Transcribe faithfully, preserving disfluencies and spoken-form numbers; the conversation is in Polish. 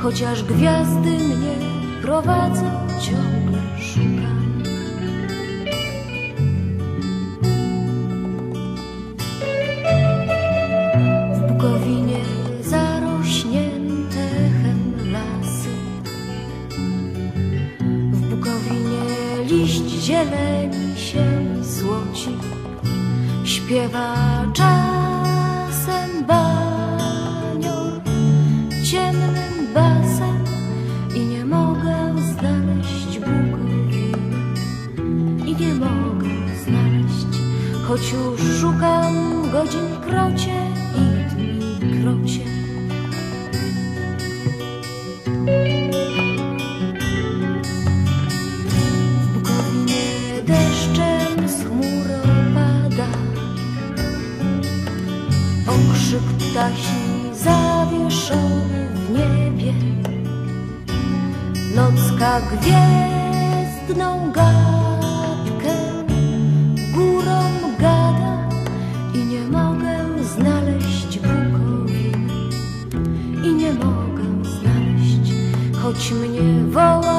chociaż gwiazdy mnie prowadzą, ciągle szukam. W Bukowinie zarośnięte echem lasy, w Bukowinie liść zieleni się złoci, śpiewa czasem banior ciemnym basem i nie mogę znaleźć Bukowiny, i nie mogę znaleźć, choć już szukam godzin krocie i dni krocie. W Bukowinie deszczem z chmur opada, okrzyk ptasi zawieszony w niebie, nocka gwiezdną gadkę górą gada i nie mogę znaleźć Bukowiny, i nie mogę znaleźć, choć mnie woła